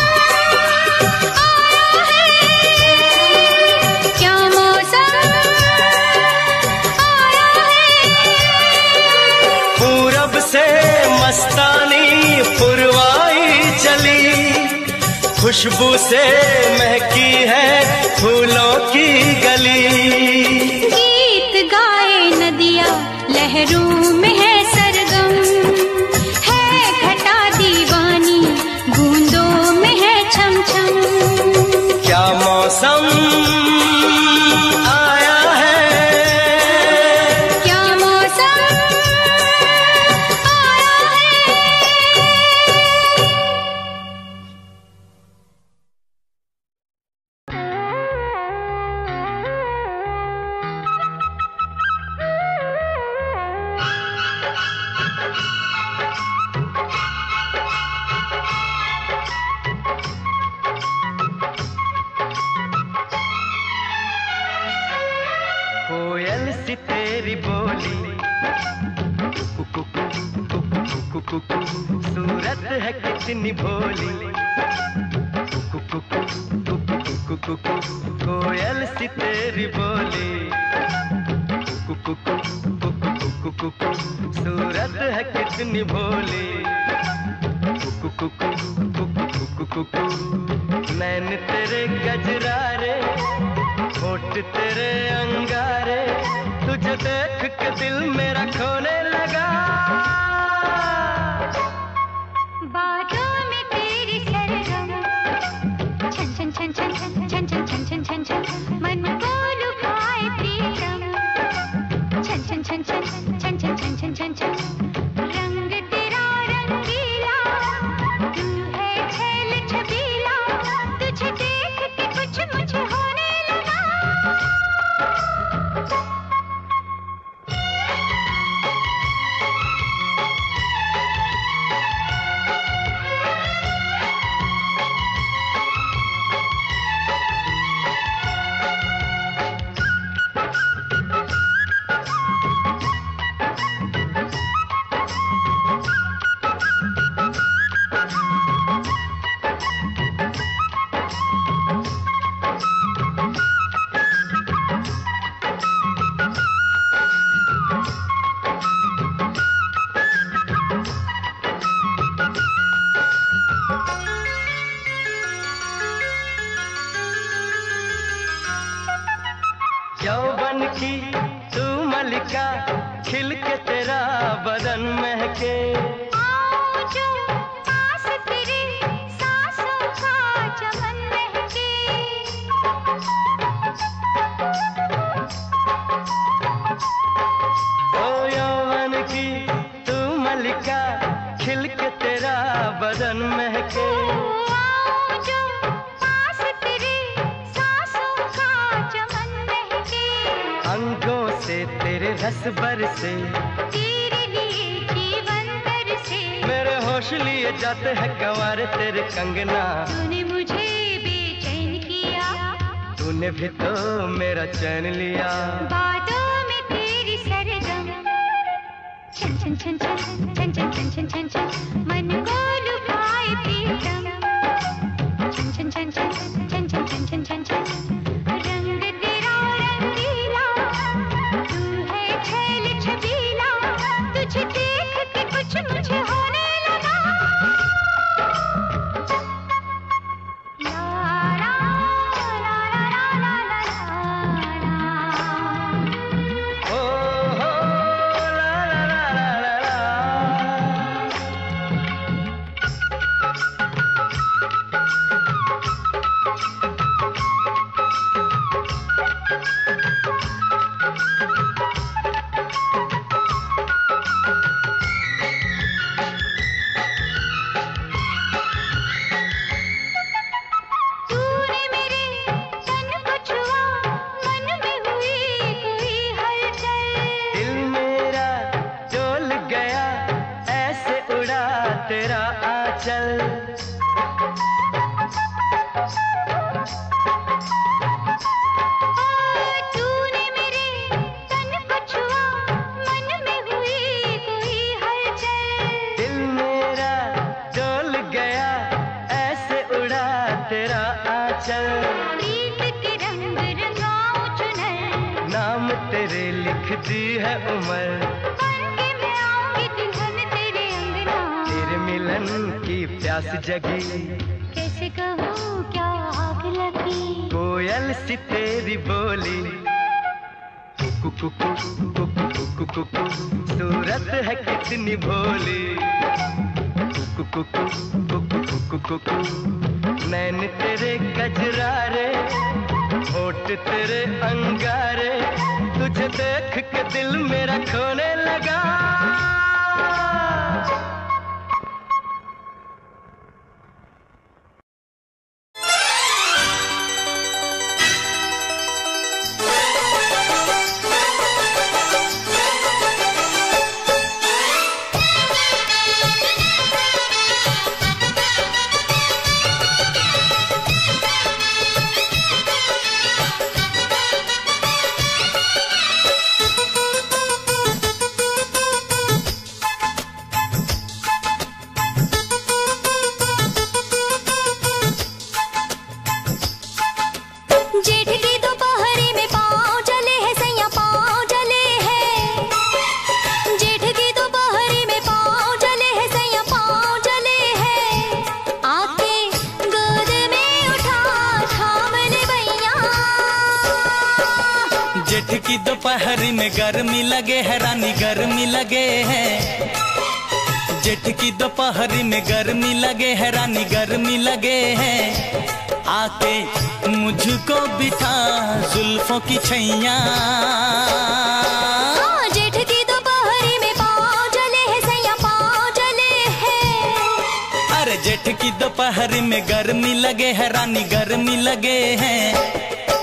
आया है, क्या मौसम आया है। पूरब से मस्तानी पुरवाई चली, खुशबू से महकी है फूलों की गली। गीत गाए नदिया लहरों में है सरगम, है घटा दीवानी बूंदों में है छम छम। क्या मौसम आया है, क्या मौसम आया है। कोयल सी तेरी बोली, सूरत है कितनी भोली। कोयल सी तेरी बोली, सूरत है कितनी भोली। नैन तेरे गजरारे, होठ तेरे अंगारे, तुझे देख के दिल मेरा खोने लगा। बातों में तेरी सरगम, छन छन छन छन छन छन छन छन छन छन छन मन को लुभाए प्रीतम। छन छन छन छन छन छन छन छन छन छन रंग तेरा रंगीला, तू है छैल छबीला, तुझे देख के कुछ मुझे होने लगा। यौवन की तू मलिका, खिल के तेरा बदन महके। आओ जो पास तेरे सांसों का चमन महके। ओ यौवन की तू मलिका, खिल के तेरा बदन महके। आओ जो पास तेरे सांसों का चमन महके। अंगों से तेरे रस बरसे, तेरे लिए जीवन बरसे। मेरे होश लिए जाते हैं गंवार तेरे कंगना। तूने मुझे बेचैन किया, तूने भी तो मेरा चैन लिया। बातों में तेरी सरगम, छन छन छन छन छन छन छन छन छन छन मन को लुभाए प्रीतम। छन छन छन छन छन छन छन छन छन छन रंग तेरा रंगीला, तू है छैल छबीला, तुझे देख के कुछ मुझे होने लगा। ला ला ला ला ला ला ला ला। ओ हो ला ला ला ला ला। लिख दी है उम्र, मैं आऊंगी दुल्हन तेरे अंगना। तेरे मिलन की प्यास जगी, कैसे कहूँ क्या आग लगी। कोयल सी तेरी बोली, कुकु कुकु कुकु कुकु कुकु, सूरत है कितनी भोली। कुकु कुकु कुकु कुकु कुकु, नैन तेरे कजरारे, होठ तेरे अंगारे, तुझे देख के दिल मेरा खोने लगा। जेठ की दोपहरी में पाँव जले हैं सैया, पाँव जले हैं। जेठ की दोपहरी में पाँव जले हैं सैया, पाँव जले हैं। आके गोद में उठा थाम ले भैया। जेठ की दोपहरी में गर्मी लगे है रानी, गर्मी लगे है। जेठ की दोपहरी में गर्मी लगे है रानी, गर्मी लगे है। आके मुझको बिठा जुल्फों की छैया। जेठ की दोपहरी में पाँव जले हैं सैया, पाँव जले हैं। अरे जेठ की दोपहरी में गर्मी लगे है रानी, गर्मी लगे हैं।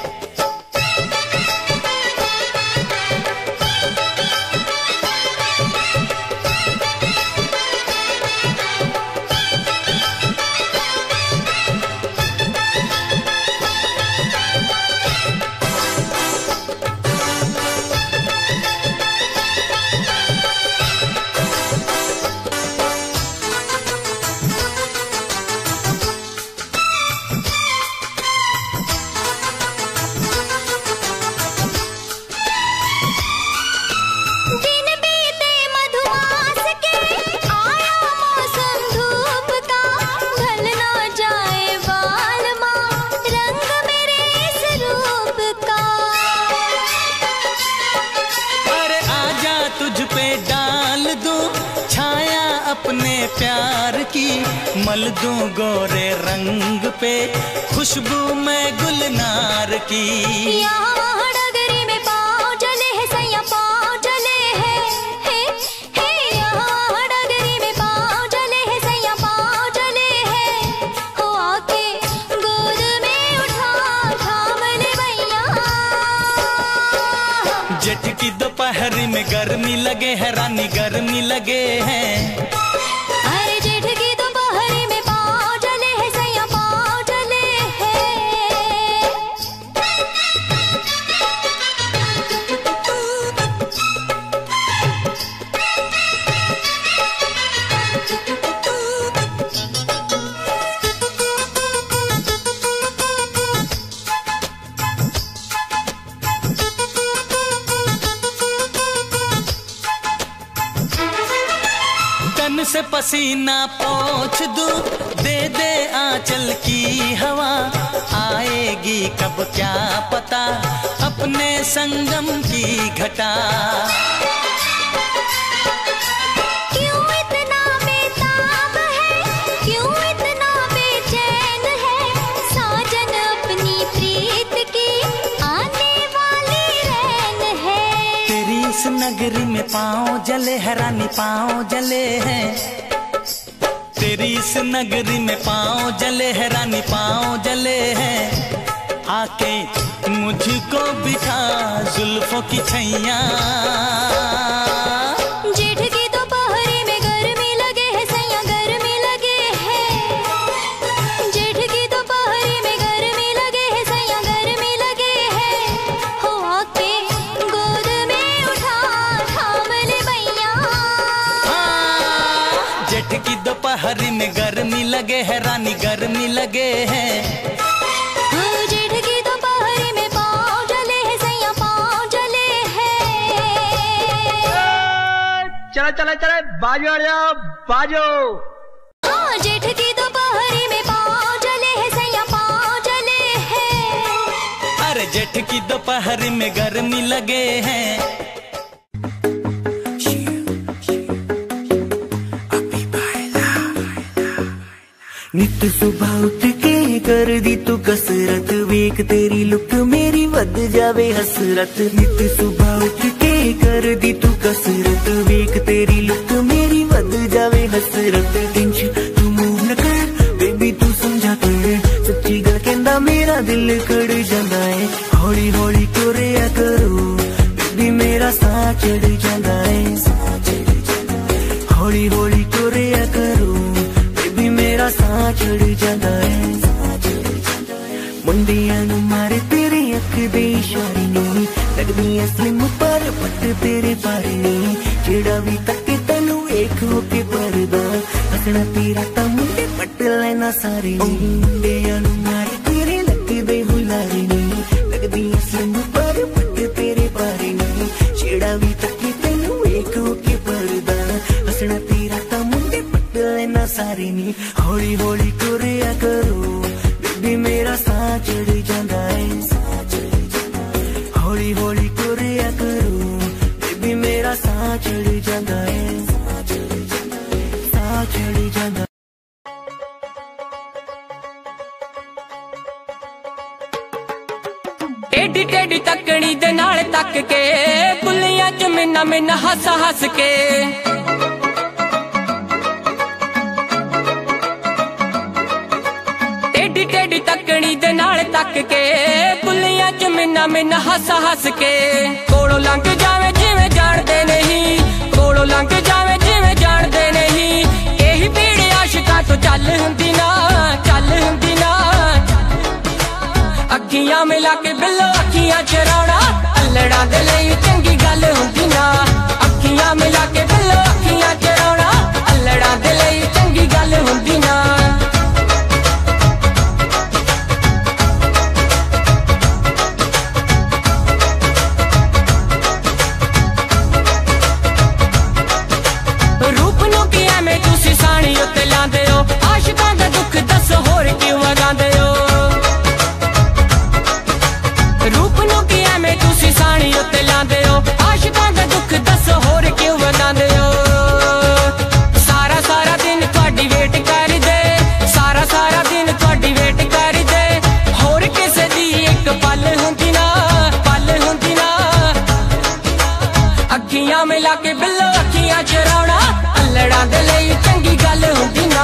अपने प्यार की मल दूं गोरे रंग पे, खुशबू में गुलनार की। यहाँ डगरी में पाँव जले हैं सैया, पाँव जले हैं। यहाँ डगरी में पाँव जले हैं सैया, पाँव जले हैं। हो आके गोद में उठा थाम ले भैया। जेठ की दोपहरी में गर्मी लगे है रानी, गर्मी लगे हैं। अरे जेठ की दोपहरी में पाँव जले हैं सैया, पाँव जले हैं। तन से पसीना पोंछ दूं, दे दे आंचल की हवा। आएगी कब क्या पता अपने संगम की घटा। क्यों इतना बेताब है, क्यों इतना बेचैन है। साजन अपनी प्रीत की आने वाली रैन है। तेरी इस नगरी में पाँव जले है रानी, पाँव जले हैं। तेरी इस नगरी में पाँव जले है रानी, पाँव जले हैं। आके मुझको बिठा जुल्फों की छैया। जेठ की दोपहरी में गर्मी लगे है सैया, गर्मी लगे है। जेठ की दोपहरी में गर्मी लगे है सैया, गर्मी लगे है। हो आके गोद में उठा थाम ले भैया। जेठ की दोपहरी में गर्मी लगे है रानी, गर्मी लगे हैं। जेठ की दोपहरी में पाँव जले हैं सैया, पाँव जले हैं। चला चला चला बाजो जाओ बाजो। हाँ जेठ की दोपहरी में पाँव जले है सैया पाँव जले हैं। अरे जेठ की दोपहरी में गर्मी लगे हैं। नित सुबह उठ के कर दी तू कसरत, वेख तेरी लुक मेरी वध जावे हसरत। नित सुबह उठ के कर दी तू कसरत, वेख तेरी लुक मेरी वध जावे हसरत। टेंशन तू मूव न कर बेबी तू समझा कर, सच्ची गल कहंदा मेरा दिल खड़ जांदा है। हौली हौली तुरिया करो बेबी मेरा साह चढ़ जांदा है। हौली हौली तुरिया करो मेरा साह चढ़ जाता है। मुंडियां नू मारे तेरे अख दे इशारे नी, लगदी है स्लिम पर पट तेरे बारे नी। जेड़ा भी तके तैनू एक होके परदा, हसना तेरा ता मुंडे पट लेना सारे नी। मुंडियां नू मारे तेरे लगदे हुलारे नी, लगदी है स्लिम पर पट तेरे बारे नी। जेड़ा भी तके तैनू एक होके परदा, हसना तेरा ता मुंडे पट लेना सारे नी। हौली हौली तुरिया करो बेबी मेरा साह चढ़ जाता है। हौली हौली तुरिया करो बेबी मेरा साह चढ़ जाता है। साह चढ़ जाता। टेढ़ी टेढ़ी तकड़ी दे नाल तक के, बुलियां च मिन्ना मिन्ना हस हस के। टेढ़ी टेढ़ी तकड़ी दे नाल तक के, बुलियां च मिन्ना मिन्ना हस हस के। कोड़ो लंघ जावे जिवें जाणदे नहीं, कोड़ो लंघ जावे जिवें जाणदे नहीं। यही पीड़ आशिकां तो चल हुंदी ना, चल हुंदी ना। अखियां मिला के बिल्लो अखियां चराउणा, अल्लड़ां दे लई चंगी गल हुंदी ना। अखियां मिला के बिल्लो अखियां चराउणा, अल्लड़ां दे लई चंगी गल हुंदी ना। रूप नू की एवें तुसी साणी उत्ते लांदे हो, आशिकां दा दुख दस होर क्यों वगांदे हो। रूप नू की एवें तुसी साणी उत्ते लांदे हो, आशिकां दा दुख दस होर क्यों वगांदे हो। सारा सारा दिन तुहाडी वेट करदे, सारा सारा दिन तुहाडी वेट करदे। होर किसे दी एक पल हुंदी ना, पल हुंदी ना। अखियां मिला के बिल्लो अखियां चराउणा, अल्लड़ां दे लई चंगी गल हुंदी ना।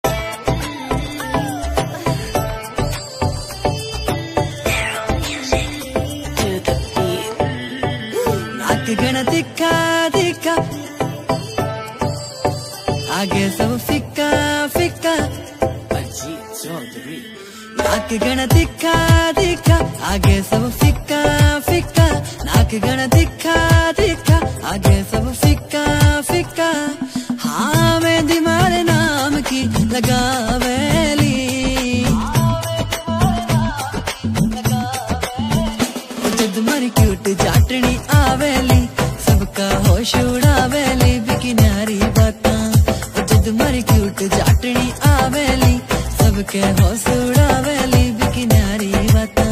नाक गण दिखा दिखा, आगे सब फिक्का फिक्का। नाक गण दिखा दिखा, आगे सब फिक्का फिक्का। नाक गण दिखा दिखा, आगे सब फिक्का फिक्का। हाँ मैं दिमारे नाम की लगावेली, जद मर क्यूट जाटनी आवेली, सबका होश उड़ावेली बिकी न्यारी बातां। जद मर क्यूट जाटनी आवेली, सबके होश उड़ावेली बिकी न्यारी बातां।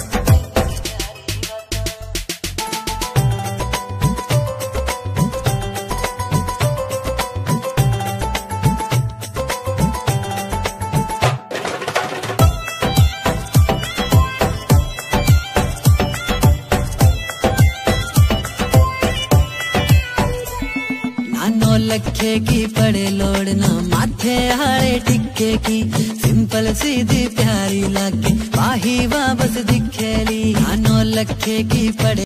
लखे की पड़े लोड़ ना, माथे हारे टिक्के की। सिंपल सीधी प्यारी लागे, वाही वापस दिखेली। 9 लखे की पड़े।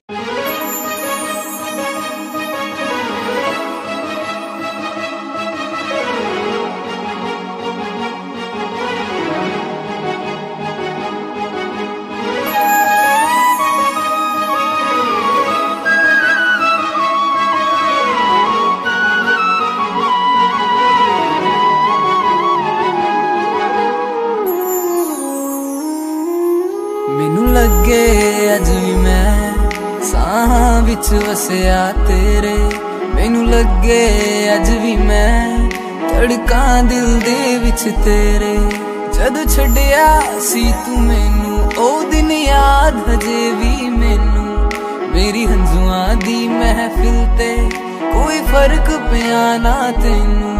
लगे अज भी मैं साहां विच वसिया तेरे, मैनू लगे अज भी मैं धड़का दिल दे विच तेरे। जद छड्डिया सी तू मैनू ओ दिन याद हजे भी मैनू। मेरी हंजुआं दी महफिल ते कोई फर्क पिया ना तैनू।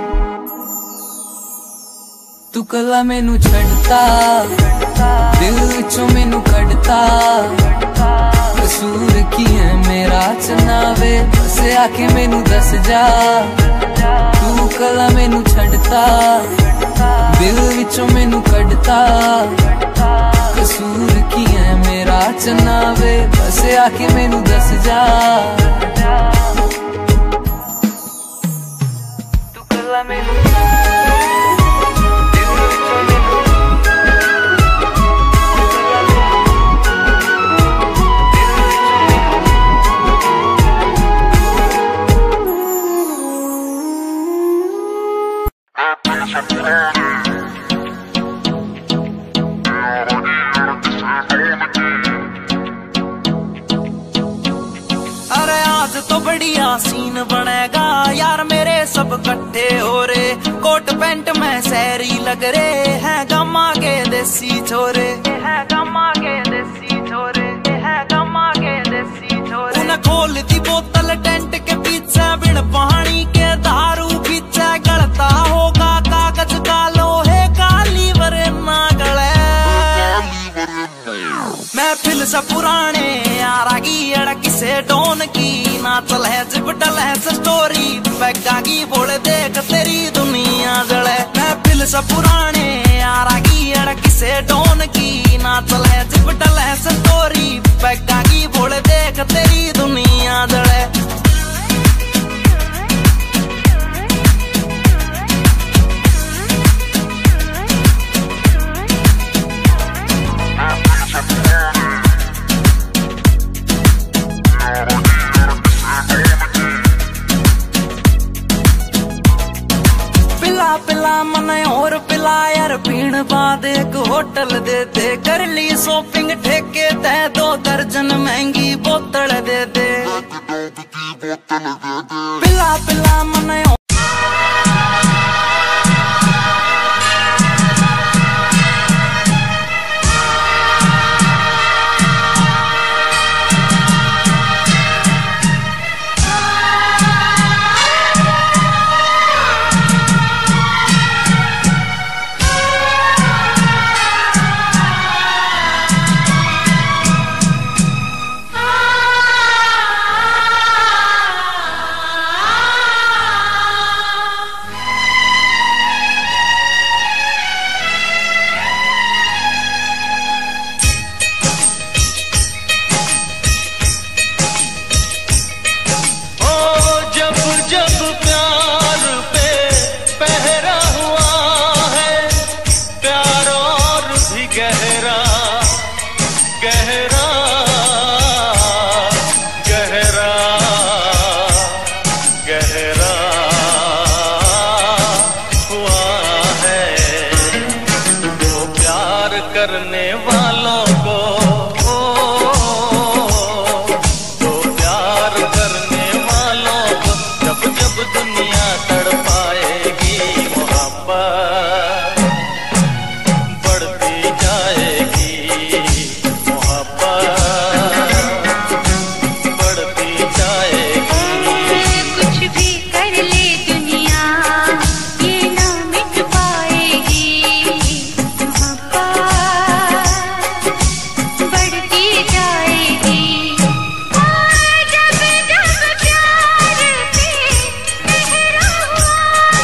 तू कला मैनू छड़ता दिल चो मैनू कड़ता। कसूर की है मेरा चनावे बस आके मैनू दस जा। तू कला मैनू छड़ता दिल विचों मैनू कड़ता। कसूर की है मेरा चनावे बस आके मैनू दस जा। तू कला मैनू सीन बनेगा यार मेरे सब कट्ठे हो रे। कोट पैंट में सैरी लग रे हैं गम्मा के देसी छोरे। है गम्मा के देसी छोरे। है गम्मा के देसी छोरे। उन्हें खोल दी बोतल टेंट के पीछे बिन पानी के दारू पीछे। गलता होगा कागज का लोहे का लीवर ना गले। महफिल से पुराने यारा की अड़ किसे डोन की ना चल है जिपटल है स्टोरी पैगा की बोले देख तेरी दुनिया जले। महफिल से पुराने यारा की अड़ किसे डोन की ना चल है जिपटल है स्टोरी पैगा की बोले देख तेरी दुनिया जले। पिला मने और पिला यार पीण बाद एक होटल दे दे। कर ली शॉपिंग ठेके ते 2 दर्जन महंगी बोतल दे दे। पिला पिला मने करने वालों को तो प्यार करने वालों को जब जब दुनिया तड़पाएगी मोहब्बत बढ़ती जाएगी। मोहब्बत बढ़ती जाएगी। कुछ भी कर ले दुनिया ये ना मिट पाएगी। बढ़ती जाएगी। और जब जब प्यार पे गहरा हुआ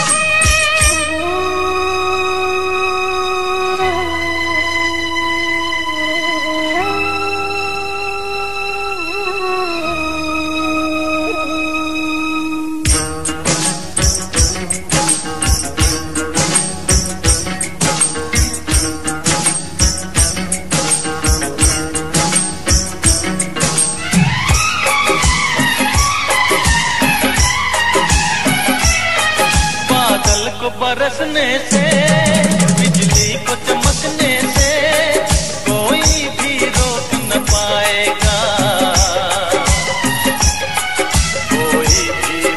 बादल को बरसने से बिजली को चमकने से कोई भी रोक न पाएगा। कोई भी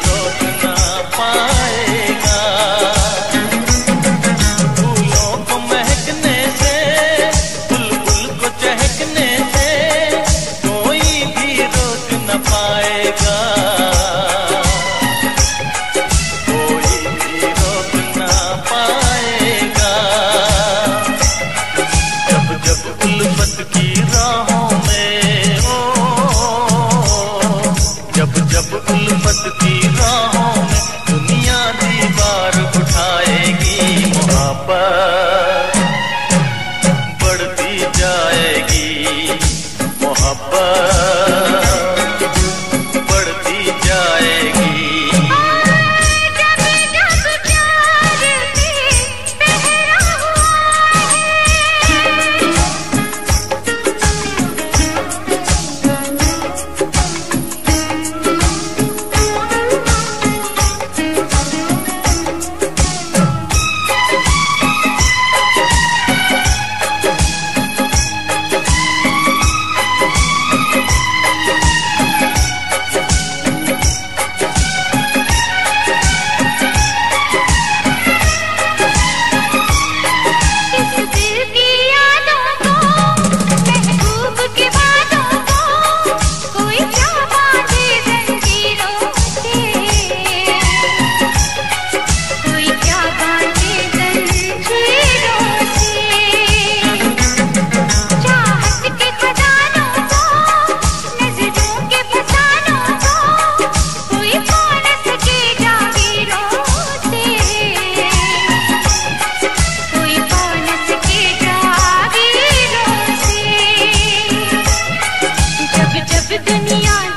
दुनिया